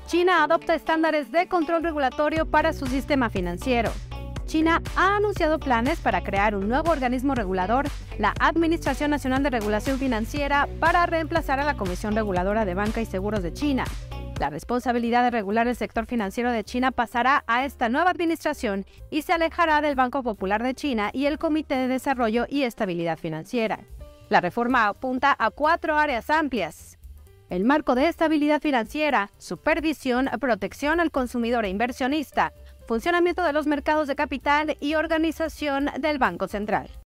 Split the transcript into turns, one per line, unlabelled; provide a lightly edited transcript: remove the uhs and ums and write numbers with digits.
China adopta estándares de control regulatorio para su sistema financiero. China ha anunciado planes para crear un nuevo organismo regulador, la Administración Nacional de Regulación Financiera, para reemplazar a la Comisión Reguladora de Banca y Seguros de China. La responsabilidad de regular el sector financiero de China pasará a esta nueva administración y se alejará del Banco Popular de China y el Comité de Desarrollo y Estabilidad Financiera. La reforma apunta a 4 áreas amplias: el marco de estabilidad financiera, supervisión, protección al consumidor e inversionista, funcionamiento de los mercados de capital y organización del Banco Central.